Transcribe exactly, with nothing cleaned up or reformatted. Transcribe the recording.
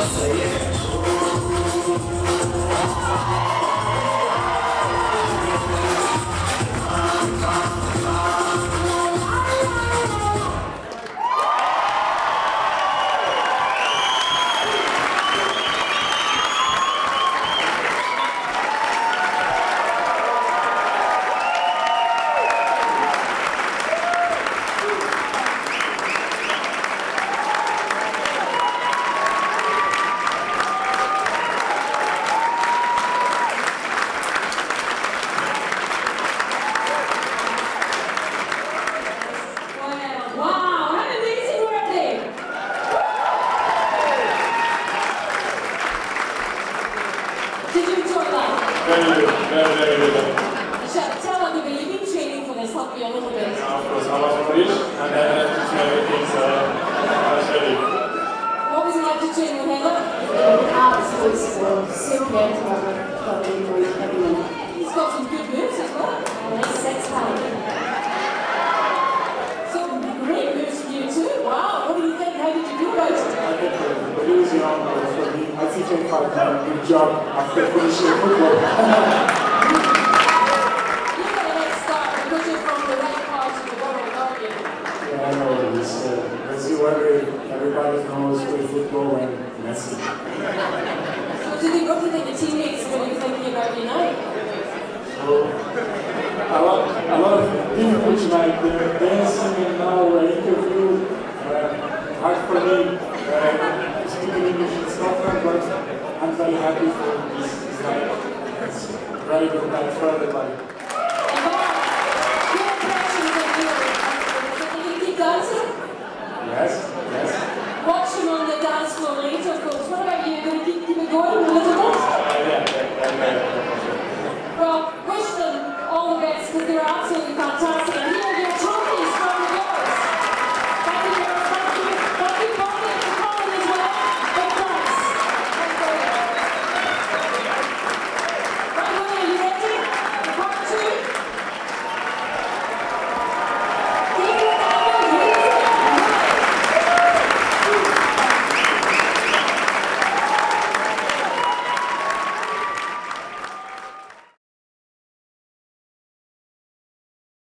Very good, very, very good. Tell everybody, you've been training for this, haven't you, a little bit? Yeah, of course, I was on reach, and then I had to train everything, so I was ready. What was it like to train with him? Absolutely super incredible. He's got some good moves as well. And he's six pounds. Some great moves from you too. Wow, what do you think? How did you feel about it? I think when he was young, for me, I think I found a good job after finishing football. You've got a head start because you're from the right part of the world, aren't you? Yeah, I know. It's, uh, as you every, everybody knows with football and Messi. So do you think, what do you think the teammates are going to be thinking about you now? So, a lot, a lot of different, like uh, dancing and now uh, interview. Uh, hard for me uh, speaking English in Scotland, but I'm very happy for this. It's like, it's very good time for everybody.